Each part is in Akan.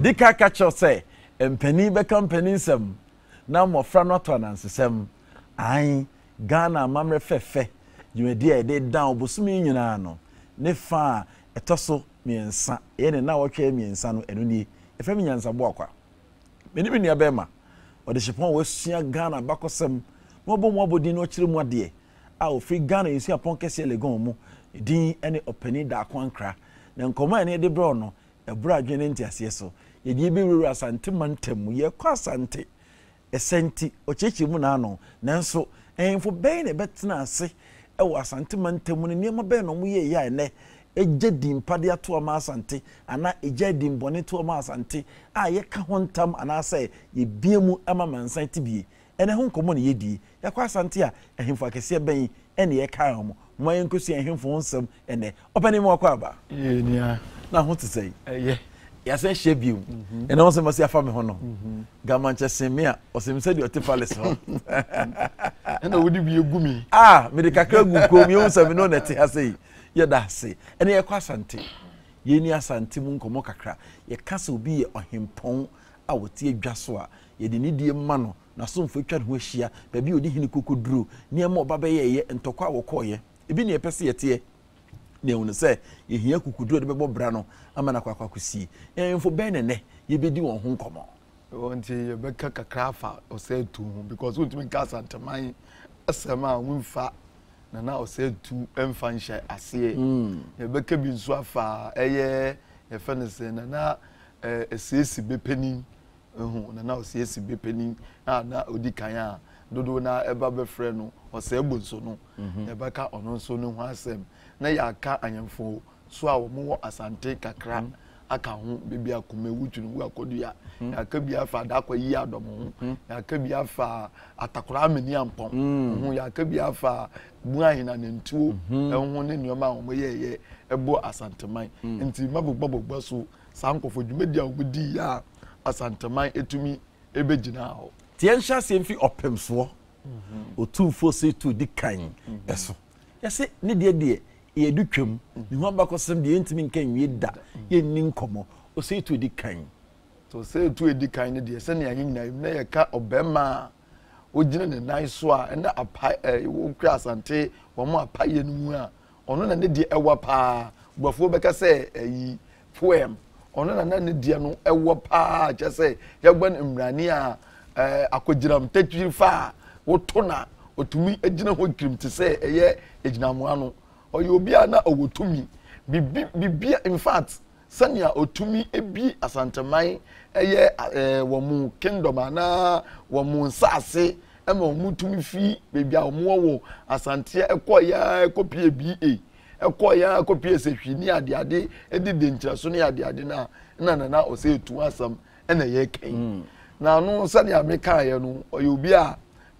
Medika catch us say, and penny become penny some. Now more friend not on answer some. Aye, Ghana, mamre fefe. You may dear day down, busumi no. Ne fa, a tosso, me and son, and now okay me and son, and only if I'm in some walker. Many near Bema, or the Chapon was seeing Ghana back of some. Mobile did not chill more dear. Our free Ghana is here upon Cassia Legomo, Dean any opening dark one crack. Then come any de Brono, a brag in Intiaso. Ye be ruras and Timantem, ye quasante. A senti, or Chichi Munano, Nanso, and for Bain a better say, I was Santimantem when near my ben on we ya ne. A jedim padia to a mass ante, and not a jedim bonnet to a mass ante. Ah, ye can't want tam, and I say, ye beamu amaman saint to be. And a home common ye di, ya quasantia, and him for a cassia bay, and ye calm. My uncle see him for some, and they opening more quaba. Yeah, now what to say? Yeah. Yes, I shave you. And also must have family honor. Gamancha Semia, or some said your tifalis. And would you be a gummy? Ah, Medica go me on some no net, I say. Yeah, that's say. And ye quasante. Ye near Santimun Comocacra, ye castle be on him pong, I would see Jasua, ye the needy mano, na soon for chad wishia, baby would he could drew, near more babaye and tokwa wokoye. Even ye percy at ye. Ne wonu say ye hia kukudu de bebo bra no amana kwakwa kusi en fo ben ne ye bedi won ho nkomo wonti ye beka kakrafa o say tu because wonti min ka santaman asema wonfa na o say tu emfa nhye ase ye beka bi nso afa eye ye fenese na esiesi bepeni na o siesi bepeni na odi kan a dodo na eba be frɛ no o say bonso no ye beka ono nso no ho asem na ya ka anyamfo so a wo asante kakra aka ho bebi akoma wutunu wu akodua ya ka bi afa da kwa yi adom ho ya ka bi afa atakora amani ampon ho ya ka bi afa buahina nentuo ho ne nioma a wo ye ebo asanteman nti mabobobbo so sankofo dwumadia wo di ya asanteman etumi ebegina ho tie nhya se mfi opemso otufo se tu di kan eso yese ne de ye du twam ni ho abakosem de entimi nkan wie da ye ni nkomo o se tu edi kan to se tu edi kan ne de se ne ayin na ye ka obema o gina ne nan so a na apa wo kra asante wo mo apa ye no mu a ono na ne de ewa pa gbafo beka se yi poem ono na ne de no ewa pa je se ye gban imrani a akogiram tatwi fa wo to na otumi agina ho krim te se eye eginamo ano oyobia na owotumi bibia in fact sania otumi ebi asanteman eye womu kingdom ana womu nsase ema womu tumi fi bibia womu asante ekoya ekopie ba ekoya ekopie sehwini adeade edide nkyiraso ne adeade na ose etu asam ena ye kan na no sania meka ye no oyobia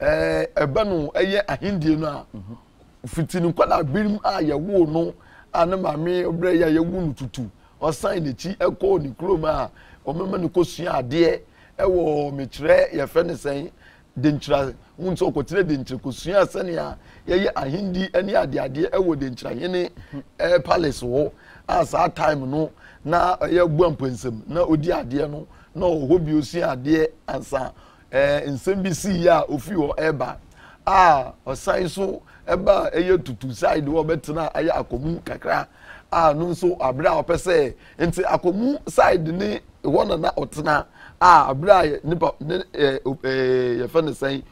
ebe no eye ahindie no a fitini kwala birim a yewo no ana mame obre ya yewu nututu osan ne chi eko ni kroma a omema ne kosua ade ewo mekire ye fe ne sen denchira wunso okotire denchira kosua sane a ye ahindi ani ade ewo denchira hene palace wo asa time no na ye buampensem na odi ade no na ohobi osia ade ansa nsem bi si ya ofi ho eba osan so eba eye tutu side wo betena aya akomu kakra no so abra opese enti akomu side ni wona na otena abra nipa ye fa ne sen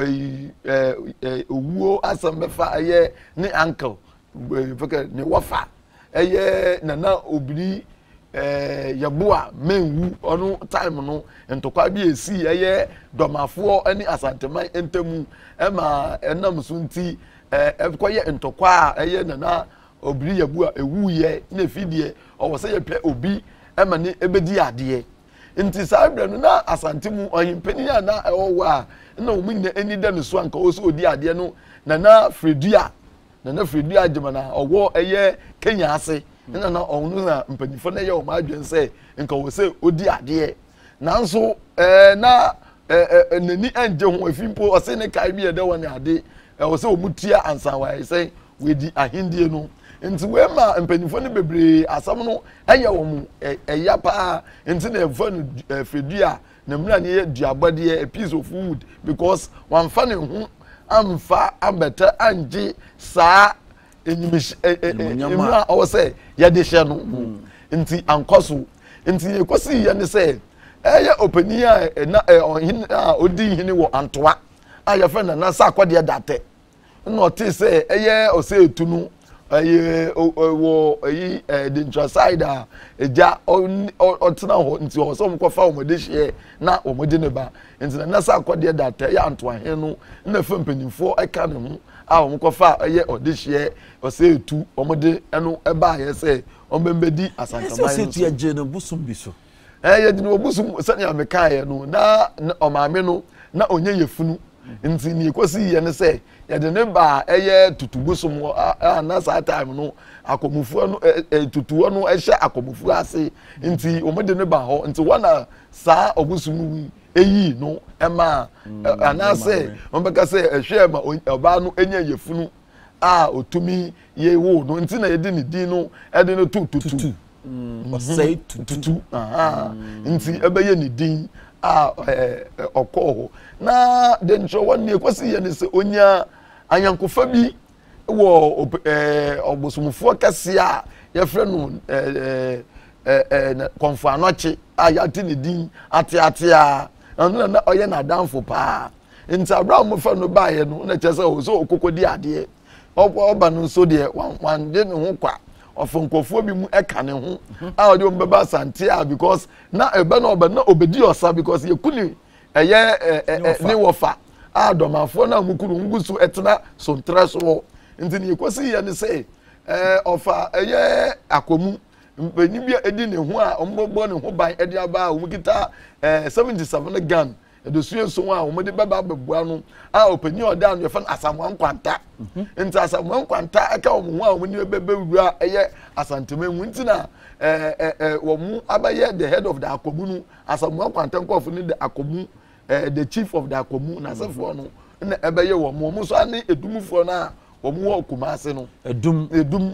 owuo asambefa aye ni uncle feke ni wafa eye nana obiri yaboa menwu onu time no entokwa bi esi eye domafo ani asanteman entemu ema enam sunti ekoye entokwa eye nana obiri yaboa ewuye na fidie owose ye pe obi ema ni ebedi ade nti sabre no na asantemu ohimpeni na ewowa na omunne eni da no so anka oso odi ade no nana fredua jemana owo eye Kenya ase na onu na mpanifo na ye o ma adwense nka wo se odi ade nanso na nani anje ho afimpo o se ne kai bi ede woni ade o se omutia ansa wa se we di ahindie no nti we ma mpanifo ne bebre asam no eye wo mu eya pa nti na efo no fedua na mra ne duabode a piece of food because one fa ne ho amfa abeta anje saa enyimish emra o say ye de hye no nti ankoso nti ekosi ye ne say eye opani a na ohin a odi hini wo antoa a ye fa na sa akwade date na oti say eye o say etunu eye wo eyi the intraside eja otena ho nti o so mkofa o mode hye na o mode ne ba nti na sa akwade date ya antoa he no na fa mpanimfo eka ne ho a o mkofa eye ode hye o say etu o mode eno eba ye say o mbembedi asankaman so etu ye no busum bi so ye di no busum sani ameka ye no na o maame no na onye yefunu nti ni ekosi ye ne say ye de ne ba eye tutubusum na sa time no akomufu no tutuo no ehye akomufu ase nti o mode ne ba ho nti wana sa obusum eyi no ema ana say o beka say ehwe ma oba no enye yefunu otumi ye wo no nti na ye di ni din no e de no tutu o say tutu nti ebeye ni din okoho na de ncho woni ekosi ye ne se onya anyankofa bi wo obosumfo kase a ye frɛ no konfo anoche ya ti ni din ate a na oye na danfo pa nti abraham mo fa no ba ye no na kyese o so okokodi ade oba no so de wan de ne ho kwa ofonkofo bi mu eka ne ho a ode ombeba sante a because na ebe na oba na obedi osa because ye kuni eye ni wofa adomafo na mukuru ngusu etena so ntra so nti ni ekosi ye ne say ofa eye akomu mpani bia edi ne ho a ombogbo ne ho ban edi aba omukita 77 gun edosuye so a omode baba babua no a opani oda no yefa asamwan kwanta nti asamwan kwanta aka omo ho a omuni bebe wura eye asantemanwu nti na wo mu abaye the head of the akomu no asamwan kwanta nkofo ni the akomu the chief of the akomu na sefo no na ebeye wo mu so ani edumufo na wo mu okumase no edum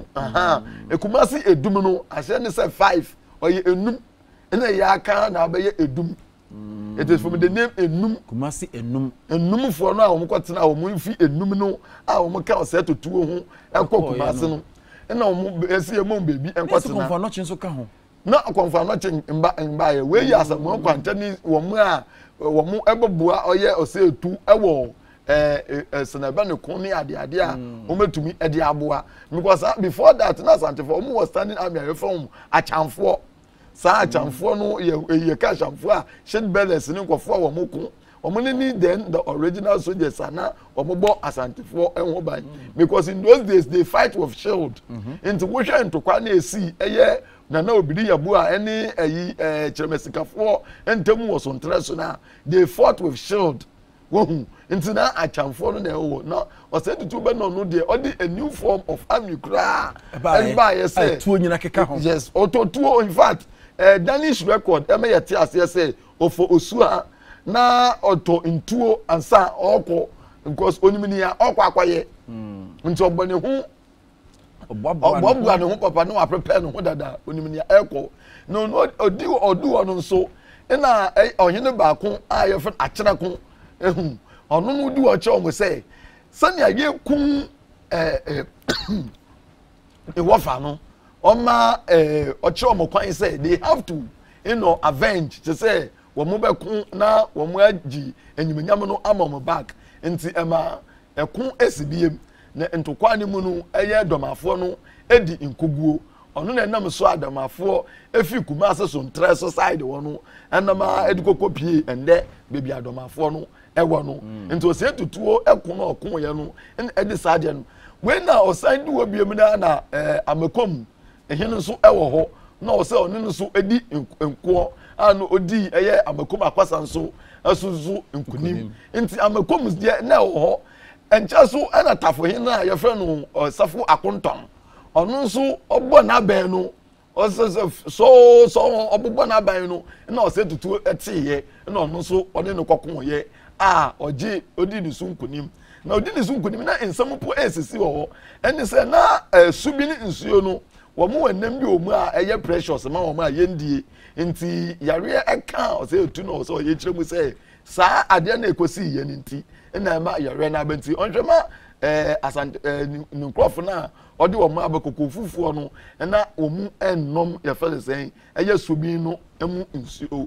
ekumase edum no ahye ne say 5 oye enum na ya aka na abeye edum. It is from the name enum kumasi enum for no a wo mkotena wo mfi enum no a wo mka o set to tuo ho enko kumase no na wo esi emo bebi enkotena konfa no chin so ka ho na konfa no chin mba ye we yi asamu kwanta ni wo mu a wo mu ebobua oye osetu ewo senaba ne kon ni ade a wo metumi ede aboa because before that na sante for wo was standing army reform achamfo sa achamfo no ye ka achamfo a shed brothers ni nkofo wo moko wo ni then the original soldiers ana wo bo asantifo enho ban because in those days they fight with shield into wo into kwa na esi eye na obiri yabu a eni ayi chemesikafo ntem wo so ntraso na they fought with shield wo into na achamfo no na wo na o say tutu be no de o a new form of army kra everybody yes tuo nyina keka ho yes tuo in fact Danish record yeti ase say ofo osua na oto ntuo ansa okọ because onimini ya okọ akwaye nti ogbone hu ogbobua ne hu papa no prepare no hu dada onimini ya ekọ no odu ono nso na ohene baako a ye fe akira ko ehu ono no di wo che omo say sania ye kun wofa no Oma oche omo kwan say they have to avenge to say wo mo bekun na wo mo agi enyimnyam no amom back nti ema ekun esibiem na ntokwa ne mu no eye domafo no edi nkoguo ono na nam so adamafo efi kumase so ntre so side wo no enama edikokopie ende bebi adomafo no ewo no nti o se tutuo ekun na okun ye no edi sade no when na osan di wo biem na amekom ehinu so ewo ho na o se oni so edi enko anu odi eye amakom akwasa nso asuzu nkunim nti amakom de na ewo ho encha so ana tafo hin na ye fre no safo akontom onu nso obo na ban no o so obo na ban no na o se tutu etiye na onu nso ode ne kokon ye oji odi du su nkunim na odi ne so nkonim na nsɛm po esisi wɔ hɔ ɛne sɛ na subi ne nsuo no wɔn mo wɔnam bi omu a ɛyɛ precious ma wɔn a yɛndie nti yareɛ ɛka ɔsɛ etu na ɔsɛ ɔyɛ kyerɛ mu sɛ saa adeɛ na ekosi yɛ ne nti ɛna ɛma yareɛ na abɛnti ɔnhwɛ ma asante nkrɔfo na ɔde wɔn abɛkoko fufuo no ɛna wɔn ɛnnom yɛfɛ ne sɛn ɛyɛ subi no ɛmu nsuo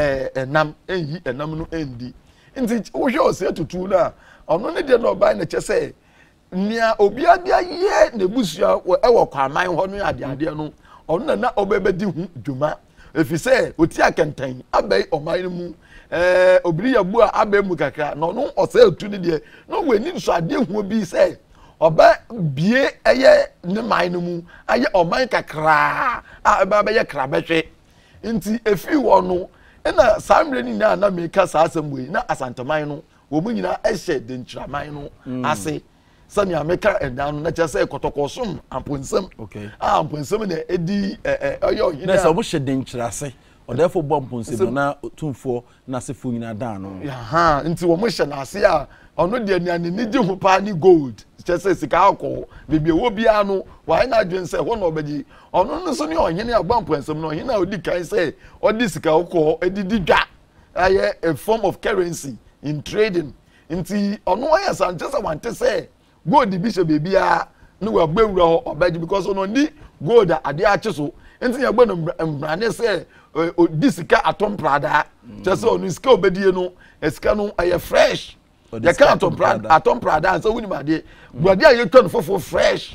ɛnam ɛyi ɛnam no ɛndi nti wohwɛ ɔsɛ tutu na ɔno ne deɛ na ɔbaa na kyɛ sɛ nia obia de ayɛ na busua ɛwɔ kwaman hɔ no adeade no ɔno na ɔbɛbɛdi hu dwuma efisɛ oti akantan abɛn ɔman no mu obiri yabu a abɛn mu kakra na ɔno ɔsɛ etu ne deɛ na ɔwɔ so ade hu bi sɛ ɔbɛ bie ɛyɛ ne man no mu ayɛ ɔman kakra a ɛbɛyɛ krabɛhwɛ nti efi wɔ no ɛna saa mmerɛ ni na meka saa asɛm wei na asanteman no wɔn mu nyinaa ɛhyɛ denkyiraman no ase sani ameka ɛdan no na kyerɛ sɛ kɔtɔkɔsom amponsɛm amponsɛm na edi ɔyɛ ɔhene na sɛ ɔmo hyɛ denkyirase ɔdɛfo bɔ amponsɛm na tumfoɔ na asefo nyinaa dan no nti wɔn hyɛ n'ase a ɔno deɛ nea ne gye ho paa ne gold kyerɛ sɛ sika akɔ beebi ɛwɔ biara no wɔayɛ n'adwene sɛ hɔ na ɔbɛgye ɔno no nso ne ɔhene a bɔ amponsɛm no ɔhene a odi kan sɛ ɔde sika akɔ ɛdidi dwa ayɛ a form of currency in trading nti ɔno ayɛ sankyɛ sɛ wante sɛ gold bi hyɛ beebi a ne wa gbewura hɔ ɔbɛgye because ɔno ni gold a ade akye so nti yɛ gbɛ no mbrane sɛ odi sika atɔm prada kyerɛ sɛ ɔno sika obedie no sika no ɛyɛ fresh yɛ ka atɔm prada ansa wunim adeɛ guade a yɛtwa no fofo fresh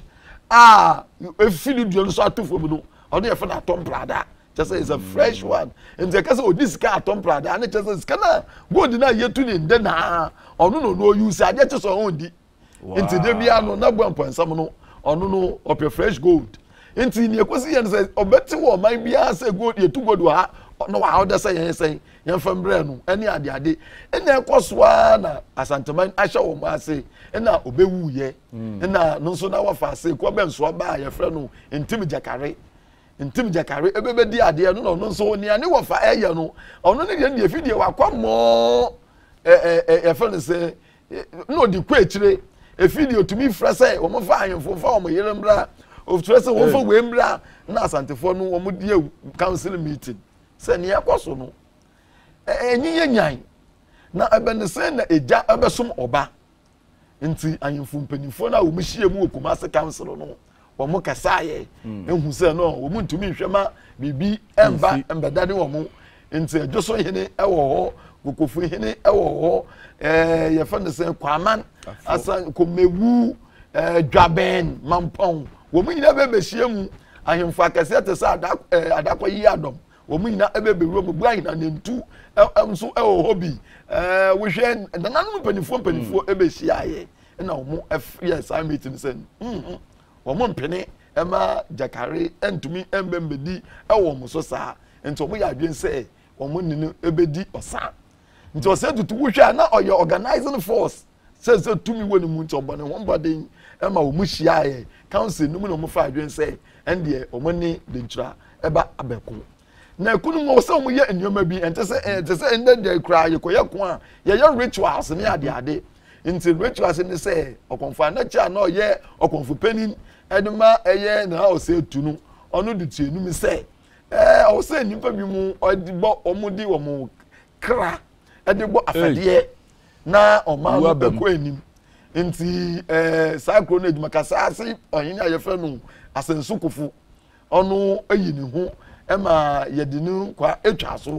a efi ne dua no so ato fam no ɔno yɛ fɛ na atɔm prada kyerɛ sɛ it's a fresh one nti yɛ ka sɛ odi sika atɔm prada ne kyerɛ sɛ sika na gold na yɛtu ne nde na ɔno no no use adeɛ kyerɛ sɛ ɔn di nti de bia no na bua mpansam no ɔno no ɔpɛ fresh gold nti ne ekosi yɛ no sɛ ɔbɛte wɔ man bia sɛ gold yɛtu gold wɔ ha no wa ɔda sɛ yɛn sɛ yɛn fam brɛ no ɛne ade ɛna ɛkɔsoa na asanteman ahyɛ wɔn ase ɛna ɔbɛwu yɛ ɛna no nso na wafa ase kɔ bɛ nso aba yɛfrɛ no ntim jakare ɛbɛbɛdi adeɛ no no nso nea ne wɔfa ɛyɛ no ɔno ne deɛ fidie wakɔ mɔ yɛfrɛ no sɛ na ɔdi kɔ akyire efidi otumi frɛ sɛ wɔn fa ahemfo fa wɔn yere mbra ofrɛ sɛ wɔn fa wee mbra na asantefoɔ no wɔn die council meeting sɛ nea ɛkɔ so no enyi yɛ nyan na ɛbɛn sɛ na egya ɛbɛsom ɔba nti ahemfo mpanimfoɔ na wɔn hyia mu wɔ Kumasi council no wɔn kasa ayɛ ehu sɛ no wɔn ntumi nhwɛ ma bibi ɛmba ɛmbɛda ne wɔn nti ɛdwoso hene ɛwɔ hɔ kokofu hene ɛwɔ hɔ yɛfɛ ne sɛ kwaman asan komewu dwaben mampɔn wɔn nyinaa bɛbɛhyia mu ahemfo akɛseɛ te sɛ adakɔ yi adɔm wɔn nyinaa bɛbɛwura mu bu ahena ne ntu nso ɛwɔ hɔ bi wohwɛ nananom mpanimfoɔ bɛhyia ayɛ ɛna wɔn yɛ saa meeting sɛ wɔn mpene ɛma jakare ntumi mbɛmbɛdi ɛwɔ wɔn so saa nti wɔn yɛ adwene sɛ wɔn ne no bɛdi ɔsa nti ɔsɛ tutu wohwɛ a na ɔyɛ organizing force sɛ tumi wɔ ne mu nti ɔbɔ ne ho mbɔden ɛma wɔn hyia ayɛ council no mu na wɔn fa adwene sɛ ɛndeɛ wɔn ne denkyira ɛba abɛko na ekunu mu sɛ wɔn yɛ nneɛma bi ɛnte sɛ ɛnde deɛ kura yɛkɔyɛ ko a yɛyɛ rituals ne adeade nti rituals ne sɛ ɔkɔnfo anakyɛ a na ɔyɛ ɔkɔnfo panin ɛde ma ɛyɛ na ɔsɛ etu no ɔno de tie num sɛ ɔsɛ nipa bi mu ɔde bɔ ɔmo di wɔn kra ɛde bɔ afɛdeɛ na ɔman no bɛkɔ anim nti saa kuro no adwuma kasa ase ɔhene a yɛfrɛ no Asensu Kofo ɔno ayi ne ho ɛma yɛde no kwa atwa so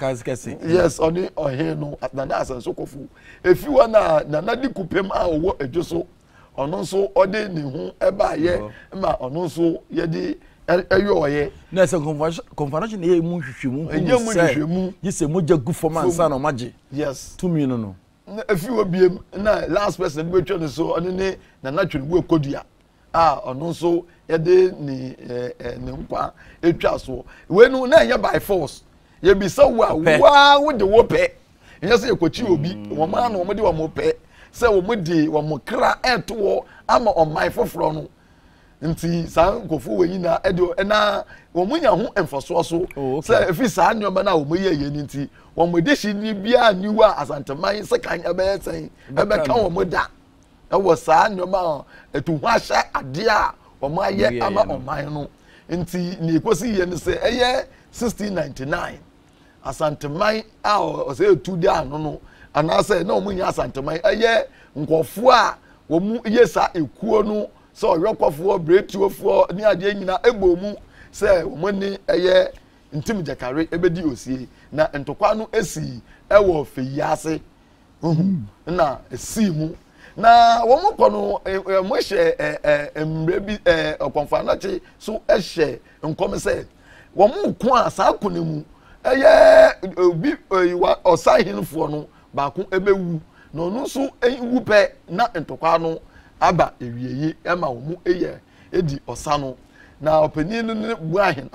yes ɔne ɔhene no Nana Asensu Kofo efi hɔ na Nana di kupem a ɔwɔ adwo so ɔno nso ɔde ne ho ɛbaayɛ ma ɔno nso yɛde ɛyɛ ɔyɛ na sɛ confirmation yɛ mu hwehwɛmu yɛsɛ mogya gu fam ansa na ɔmagye yes tumi no na efi hɔ biem na last person bi betwa no so ɔne ne Nana Twenibu Ekodua a ɔno nso yɛde ne nkwa etwa so we no na ɛyɛ by force yɛbisa wo a wo de wo pɛ ɛnyɛ sɛ yɛkɔkyi obi wɔn ma na wɔn de wɔn pɛ sɛ wɔn de wɔn kra ɛto ama ɔman foforɔ no nti saa nkɔfo wɔ nyina ɛna wɔn nya ho mfasoɔ so sɛ efi saa nneɛma na wɔn yɛ yɛ nti wɔn de hyi ni bia niwa asanteman sekan ɛbɛyɛ sɛn ɛbɛka wɔn da ɛwɔ saa nneɛma etu ho ahyɛ ade a ɔmo ayɛ ama ɔman no nti ne ekosi yɛ ne sɛ ɛyɛ 1699 asanteman a ɔsɛ etu de ano no anaasɛ na ɔmo nya asanteman ɛyɛ nkɔfoɔ a wɔn yɛ saa ekuo no sɛ ɔyɔkɔfoɔ bretuofoɔ ne adeɛ nyinaa ebɔ mu sɛ wɔn ni ɛyɛ ntim jakare ebedi osie na ntokwa no esi ɛwɔ feyi ase na esi mu na wɔn kɔ no mo hyɛ mmerɛ bi ɔkɔnfanachi so ɛhyɛ nkɔm sɛ wɔn ko a saa ko ne mu ɛyɛ obi ɔsahinfoɔ no baako ɛbɛwu na ɔno nso ɛwu pɛ na ntokwa no aba ewieyi ɛma wɔn ɛyɛ edi ɔsa no na ɔpanin no ne buahin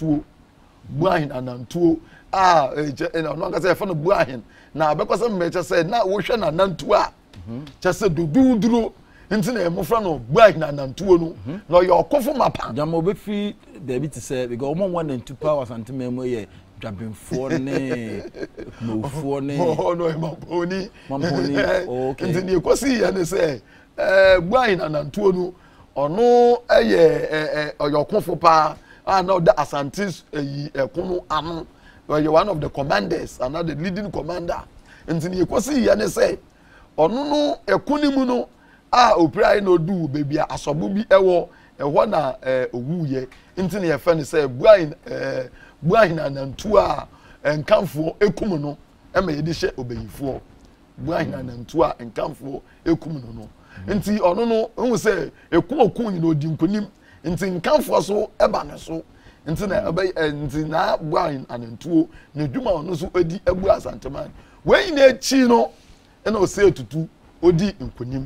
anantuo a ɔno ankasa yɛfɛ no buahin na abɛkɔsɛ mmɛkyɛ sɛ na wɔhwɛ n'anantuo a kyɛ sɛ doduduro nti na ɛmofra no buahin anantuo no na ɔyɛ ɔkofo mapa gyama obɛfiri daabi te sɛ because ɔmo nwa nantu pa wasantema mu yɛ dwabemfoɔ ne kumawufoɔ ne mamponi okay nti ne ɛkɔsi yɛ ne sɛ buahin anantuo no ɔno ɛyɛ ɔyɛ ɔkofo paa na ɔda asante yi ɛkono ano ɔyɛ one of the commanders and the leading commander nti ne ɛkɔsi yɛ ne sɛ ɔno no ɛkoni mu no a opira na odu beebi a asɔbo bi ɛwɔ na owu yɛ nti ne yɛfɛ ne sɛ buahin anantuo a nkamfoɔ ekum no ɛma yɛde hyɛ obeyifoɔ buahin anantuo a nkamfoɔ ekum no nti ɔno no ehu sɛ ekun nyina odi nkonim nti nkamfoɔ so ɛba ne so nti na nti na buahin anantuo na dwuma ɔno so edi ebu asanteman wei na echi no ɛna ɔsɛ etutu odi nkonim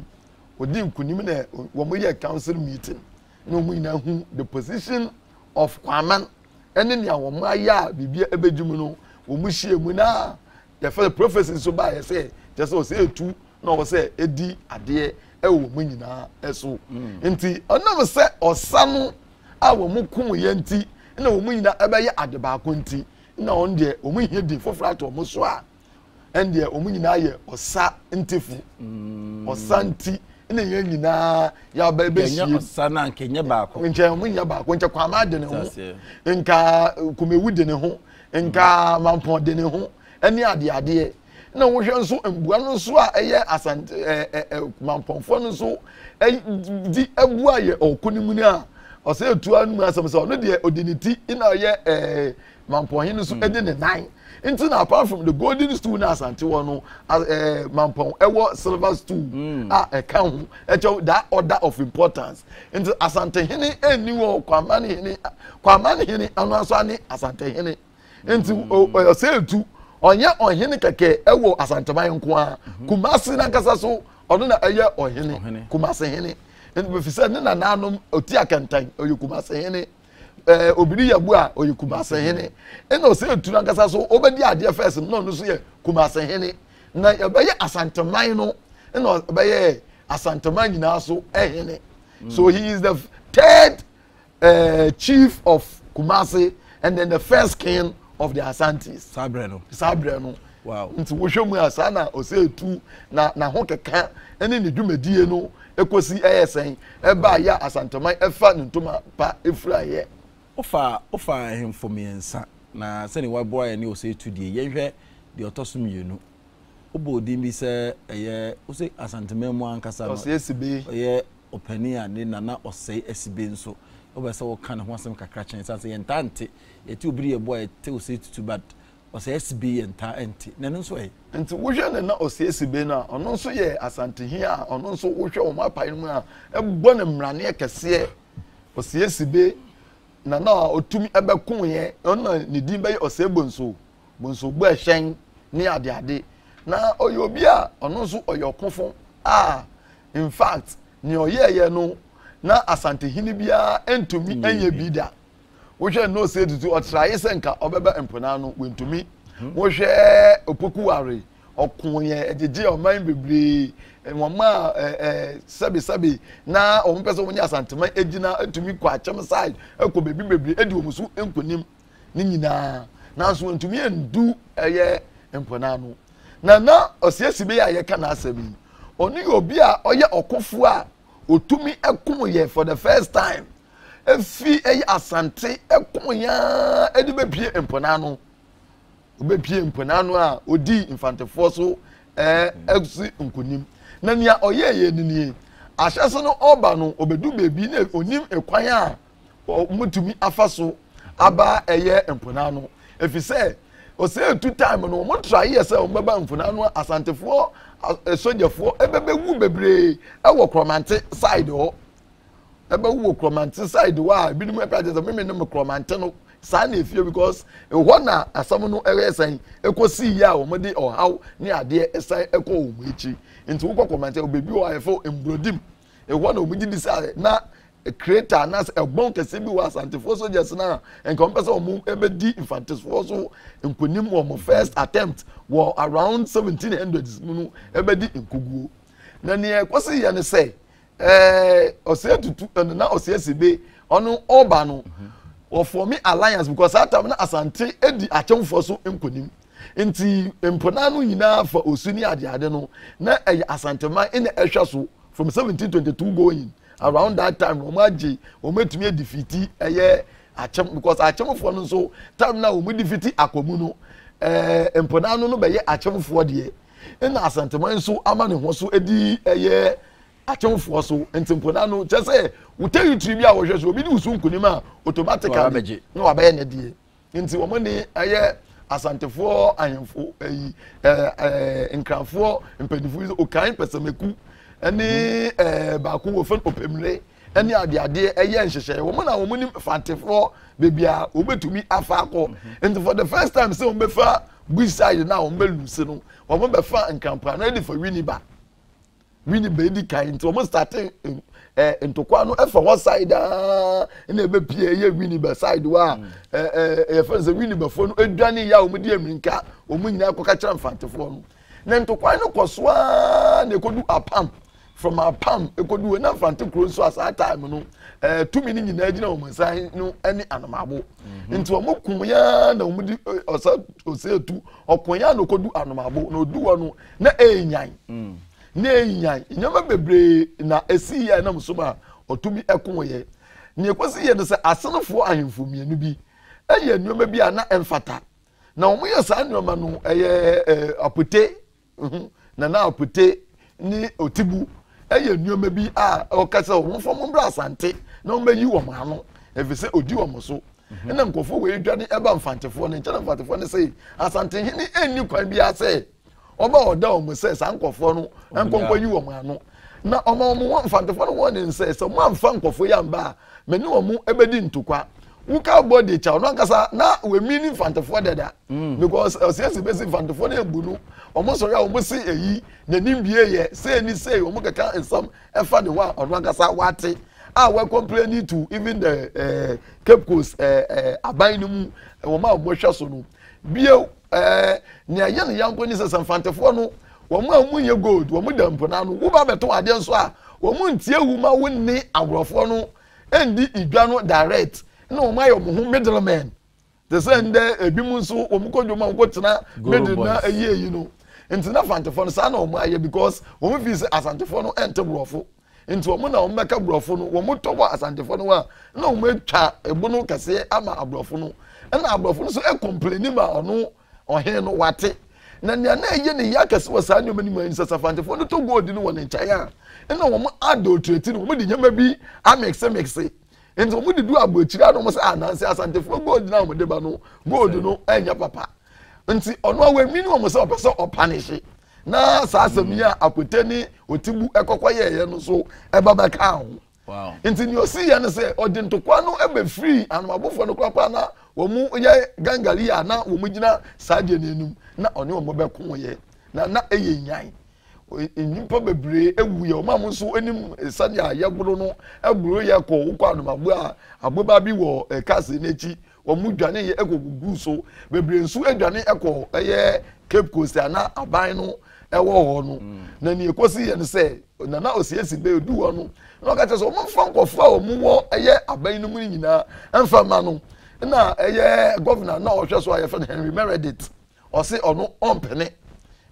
na wɔn yɛ council meeting na wɔn nyinaa hu the position of Kwaman ɛne nea wɔn ayɛ a biribi ɛbɛdwum no wɔn hyia mu na yɛfɛ prophecy nso ba yɛ sɛ kyɛ sɛ ɔsɛ etu na ɔsɛ edi adeɛ ɛwɔ wɔn nyinaa ɛso nti ɔnam sɛ ɔsa no a wɔn kum yɛ nti na wɔn nyinaa ɛbɛyɛ ade baako nti na wɔn deɛ wɔn hia di foforɔ ato wɔn so a ɛndeɛ wɔn nyinaa yɛ ɔsa ntifo ɔsa nti na yɛn nyinaa yɛaba ɛbɛhyia ɔsa na nkɛnyɛ baako nkyɛn wɔn nyɛ baako nkyɛn Kwama de ne ho nka Kumewu de ne ho nka Mampɔn de ne ho ɛne adeadeɛ na wɔhwɛ nso mbua no nso a ɛyɛ asante Mampɔnfoɔ no nso di abua yɛ ɔkonim no a ɔsɛ etua no mu asɛm sɛ ɔno deɛ odi ne ti na ɔyɛ Mampɔn no nso ɛde ne nan nti na apart from the golden stool na asante wɔ no Mampɔn ɛwɔ silver stool a ɛka ho ɛkyɛw that order of importance nti asante hene ɛni wɔ Kwama ne hene ano aso ane asante hene nti ɔsɛ etu ɔnyɛ ɔhene kɛkɛ ɛwɔ asanteman nko a Kumasi nankasa so ɔno na ɛyɛ ɔhene Kumasi hene nti befisɛ ne nananom oti akantan ɔyɛ Kumasi hene obiri yabu a oyi Kumasi hene ena ose etu nankasa so obedi adeɛ first no no so yɛ Kumasi hene na yɛbɛyɛ asanteman no ena ɔbɛyɛ asanteman nyinaa so ɛhene so he is the third chief of Kumasi and then the first king of the Asantes sabre no wow nti wohwɛ mu asa na ose etu na ho keka ene ne dwumadie no ekosi ɛyɛ sɛn ɛba ya asanteman ɛfa ntoma pa efura yɛ ofa ahemfo miensa na sɛni waboa yɛ ne ose etu die yɛhwɛ de ɔtɔso mienu obo din bi sɛ ɛyɛ ose asanteman mu ankasa no ose esibe ɛyɛ opani a ne nana ɔsɛ esibe nso obɛsɛ wɔka ne ho asɛm kakra kyɛn sɛ yɛntante yɛte obiri yɛ boa yɛte ose tutu but ɔsɛ esibe yɛnta ɛnte na no nso ɛyɛ nti wohwɛ ne na ose esibe no a ɔno nso yɛ asantehi a ɔno nso wohwɛ wɔn apan mu a ɛbɔ ne mmrane kɛseɛ ose esibe na otumi ɛbɛko yɛ ɔno ne din bɛyɛ ose bonso bu ɛhyɛn ne adeade na ɔyɛ obi a ɔno nso ɔyɛ ɔkofo a in fact ne ɔyɛɛyɛ no na asantehini biara entumi enye bi da wohwɛ no se tutu ɔtraye sɛ nka ɔbɛba mpona no wentumi wohwɛ opokuware ɔkoyɛ egege ɔman bebree wɔma sɛbe na ɔmo pɛ sɛ wɔnyɛ asantema egyina entumi kɔ akyɛm side ɛkɔ bebree edi wɔn so nkonim ne nyinaa nanso entumi endu ɛyɛ mpona no na ɔsiesi be ya yɛka na asɛm yi oni obi a oye okofo a otumi ekum ye for the first time efi asante ekum ya edi bepie emponano obepie emponano a odi infantefo so exi nkunim na nia oye ye nini ahyase no oba no obedu bebi na onim ekwan a mutumi afaso aba emponano efise o say 2 time no mo try yes o baba emponano asantefo sojafo ebebegu bebre ewo kromante side ho ebewu kromante side wa binim epade me no kromante no sa na efie because ehwo na asam no eresan ekosi ya o mode ohaw ne ade esan eko o mu echi nti wo kromante obebi o ayefo embrodim ehwo na omudi disa na creator na egbon kese bi wa asantefo soldiers na encompass o mu ebedi infantefo so nkonim wo mo first attempt were around 1700s munu ebedi nkuguo na ne kwose ye ne say ose tutu na ose sebe onu oba no or for me alliance because that time na asante edi achemfo so nkonim nti emponano nyina for osuni ade no na asantema in ehwa so from 1722 going around that time omaji ometumi defeat achem because achemfo no so time na omu defeat akomu no emponano no beye achemfo de na asantema nso ama ne ho so edi achemfo so emponano chese uteri tribi a wo hwe so obi di usu nkunima automatically no abaye ne de nti wo ne asantefo ahemfo nkranfo mpanifo okan pesameku ani baako wo fen opemre ani ade nhyehyɛ wo na wo nim fantefo bebia obetumi afa akɔ and for the first time say wo befa buiside na wo beluse no wo befa nkampa na dey for winiba di kind wo starting ntokwa no efa one side na ebepie ye winiba side wa e fa say winiba fo no edwane ya wo di amrinka wo nyina akɔka kyerɛ fantefo no na ntokwa no kɔsoa na ekodu apam from our palm ekodu na fante kro so as that time no 2 minutes nyina agina o mansan no ani anomabo nti o mokum ya na o mudi osetu okonya na kodu anomabo na odu wono na enyan nyama bebre na esi ya na msoma otumi ekonye ne ekosi ye no se asenfo ahemfo mienu bi eye nyoma bi a na emfata na o moye sa nyoma no apote na apote ni otibu eye nyoma bi a okasa wo fom mbra asante na o meyi wo maano efise odi wo moso na nkofo we dwane eba mfantefo ne nkyana mfantefo ne sei asante hini enni kwan bi ase oba oda o mo sei sankofo no nkonko yi wo maano na omo mfantefo no won nse so mo amfa nkofo ya mba meni wo mu ebedi ntokwa wuka body cha no nkasa na we mini mfantefo deda because osiesi besi mfantefo na ebunu omo so ya omo si eyi na nimbie ye say ni say omo kaka ensam efa de wa ono nkasa wate we complain to even the Cape Coast aban no mu wo ma omo hwa so no bio ne aye ne yanko ni se mfantefo no wo ma mu ye gold wo mu dampona no wo ba beto ade nso a wo mu ntie wu ma wonni agrofo no endi idwa no direct na o mayo mo middleman the send ebi mu nso o mu kodwoma ko tena middle na eyi no nti na fantefo no sa na o mu aye because o mu fi se asantefo no ente brofo nti o mu na o meka brofo no o mu tobo asantefo no a na o mu atwa ebu no kase ama abrofo no na abrofo no so e complain ma ono ohe no wate na na eye ne ya kase wo sa nyoma ni mu anisa safantefo no to gold no won nchaya na o mu adulterate no o mu di nyama bi amexe nti o mu di du abochira no mo say ananse asantefo gold na o mu de ba no gold no enya papa nti ono awe minimum mo say opeso opanish na sa asemi a apoteni otibu ekokoye no so eba beka ho wow nti ni osi ye no say odintokwa no ebe free anamabofo no kwapa na wo mu ye gangali ya na wo mu gina saje nenum na one wo beko ye na eye nyan nimpa bebre ewu ye o ma mo so enim sane ayegoro no egboro ye ko ukwa anamabo a aboba bi wo kase nechi wo mu dwane ye ekogugu so bebre nsu edwane eko eye Cape Coast ana aban no ewo ho no na ni ekosi ye no se na osiesi be odu ho no na ka che so mo mfa nkofo a mo wo eye aban no mu nyina emfa ma no na eye governor na o hwe so aye fe Henry Meredith o se ono ompene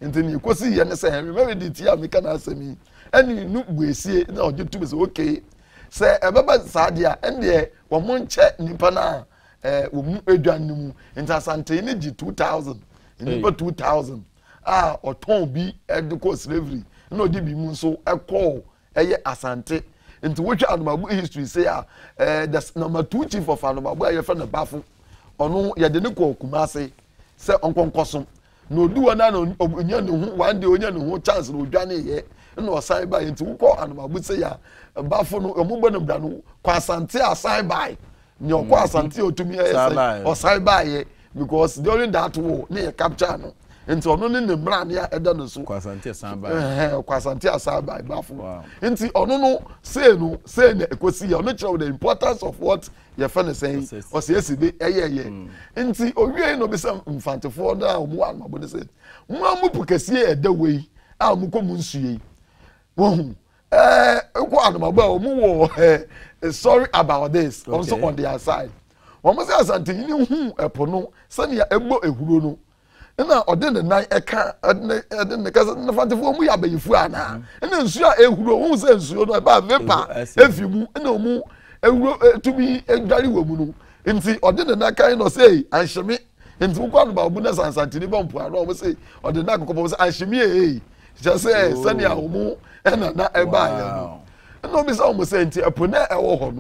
ntini kosi ye ne se remember the tia me kana asemi ani nu buesie na oje tu be say okay se ebeba sadia ende wo mo nche nipa na wo mu edwan mu ntasante ni gi 2000 nipa 2000 oton bi ediko slavery na odi bi mu nso ekọ eye asante nti wotwa anomabu history say the number 2 chief of anomabu aye fa na bafo ono ye de ne ko kumase se onkonkoso na oduwa na onya ne hu one day onya ne hu chance na odwane ye na osan ba nti wukọ anomabu say ya bafo no omugbo no bra no kwa asante asan by ni okọ asante otumi ye say osan ba ye because during that war ne capture no nti ono ne mra ne eda no so kwa asante asan by kwa asante asan by bafo nti ono no say na ekosi ya ono kire the importance of what your friend is saying o say esibe eye nti owie no be say mfantefo na omu amabo ne say mu amu kese eda wei a mu komu nsue wo eko anomabo a omu wo sorry about this also on their side wọ́n mọ̀ sí asante yìí ní hu ẹ̀pọ̀ no sani ya egbo ehuro no na ọdẹ ne nan ẹka ẹdẹ ne kasa ne fantefo mu yà bẹyìfu àná ẹna nsuo a ehuro wọn sẹ nsuo no ẹba vapor efi mu ẹna ọmu ehuro tumi edwari wọ mu no nti ọdẹ ne nan kan na ọsẹ anhyẹmi nti wọkọ anọba ọbu na sansante ni bọ mpo àná ọmọ sẹ ọdẹ ne akọkọ bọ sẹ anhyẹmi kyẹ sẹ sani a ọmu ẹna na ẹba ayẹ no ẹna ọbi sẹ ọmọ sẹ nti ẹpọ na ẹwọ họ no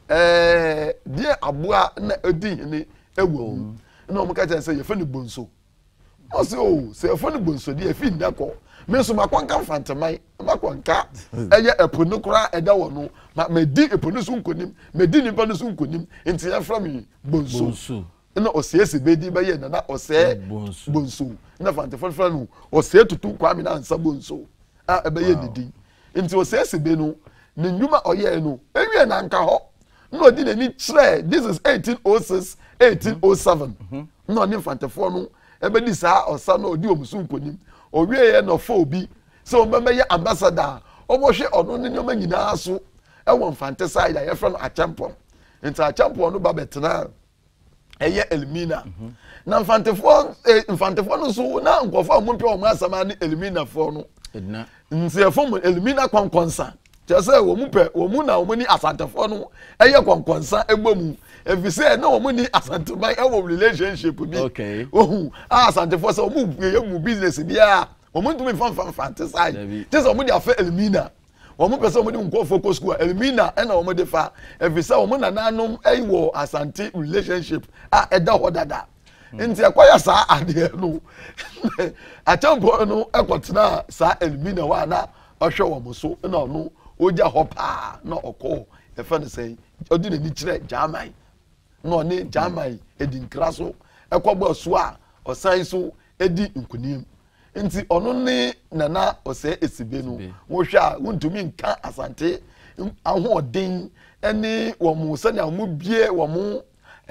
die aboa na edi hene ewo na omo ka tell say ye fa ni bonso o say fa ni bonso die fi ndako me so makwanka fantamai makwanka eye eponu kura eda wo no ma di eponu so nkonim me di nipa no so nkonim enti ya fra me bonso na o say ese be di be ye na o say bonso na fantafo fra no o say tutu kwa me na ansa bonso ebe ye didi enti o say ese be no ne nyuma oye no ewie na nka ho no di ni chere this is 1806 1807 no ni fantefo no ebe di sa osa no odi omusu nkonim owie ye no fo obi so mbeme ye ambassador obohwe ono ni nyoma nyina so e won fante side ye fra no achampon nti achampon no ba betena eye Elmina na mfantefo no so na nkofo amompe o masama ni Elmina fo no edna nti e fo Elmina konkonsa just say wo mu na wo ni asantefo no eye konkonsa egbomu efise na wo ni asanteman e wo relationship bi okay asantefo say wo mu business bia wo mu ntumi fan side just wo di afa Elmina wo mu pese wo di nko focus school Elmina e na wo de fa efise wo na nanom e wo asante relationship eda ho dada nti akwaya sa ade no achampo no ekotena sa Elmina wa na ohwe wo mo so na no oja hopa na okọ efa ne say odi na ni kire jamai no ne jamai edi nkraso ekọgbo so a osan so edi nkunim nti ono ne nana ose esibe no wo hwa wontumi nka asante ahoden ene wo mu sani amu bie wo mu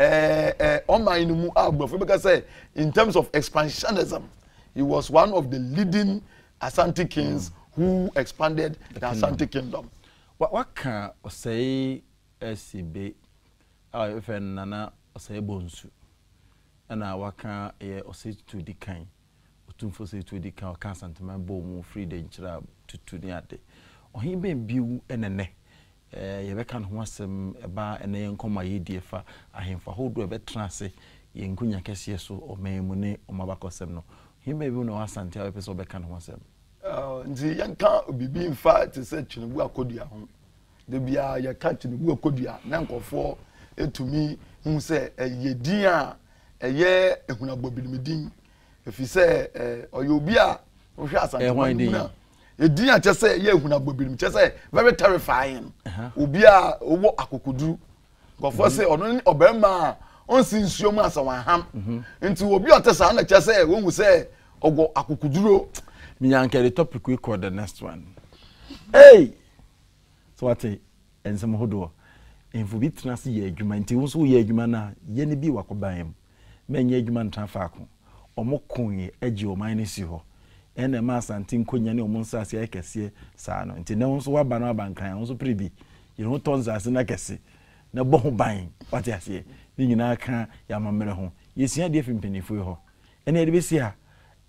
online mu agbofo beka say in terms of expansionism he was one of the leading Asante kings who expanded the Asante kingdom. What can say SCB if nana say bonsu and what can say to the kind to say to the kind of Asante man bo free the inchra to the ade or he been biu ene ye can ho asem eba ene nkoma ye diefa ahemfa hodo ebe transe ye nkunya kese so o memune o mabakosem no he be bi no Asante a person be kan ho asem nti yanka bibi mfa te se Tinubu akodua ho de bia ya ka Tinubu akodua na nkofo etumi hu se yedin a eye ehunabobidimidin efise oyobi a ohwe Asante na edin a chese ye ehunabobidim chese very terrifying obi a owo akokuduru nkofo se ono obema onsi nsuo mu asawan nti obi otesa na chese wonhu se ogo akokuduro Minyanke the topic we call the next one. Hey! So what and some hodo. If we trans ye adwuma nti wo so ye adwuma na ye ne bi wakoban men ye adwuma ntan faako. Omo konye agi o man si ho. Ene ma Asante nkonya ne omo nsase akese saa no. Nti ne wo so waba na abankan wo so pribi. Ye ho tonzase na kese. Na bo ho ban. What Ni nyina ka ya mamere ho. Ye sia de fimpenifo ho. Ene de be sia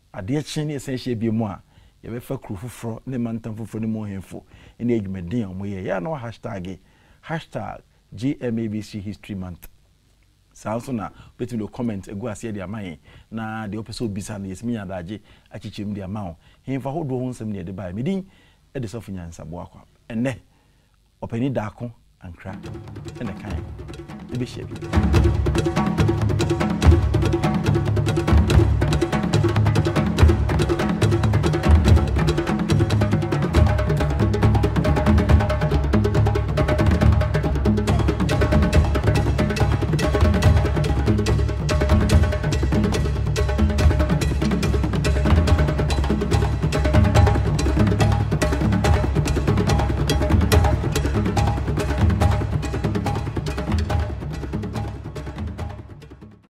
adeɛ kyen ne ɛsɛn bi mu a yɛbɛfa kuru foforɔ ne mantam foforɔ ne mu hemfo ne adwumaden a ɔmoyɛ yɛ na hashtag GMABC History Month saa nso na betumi comment egu ase de aman na de opese obisa na yesimi adagye akyikyem de aman hemfa hodo ho nsɛm ne de bae medin de sɔfo nyansa bo akwa ɛnɛ opani daako ankra ɛna kan e be hye bi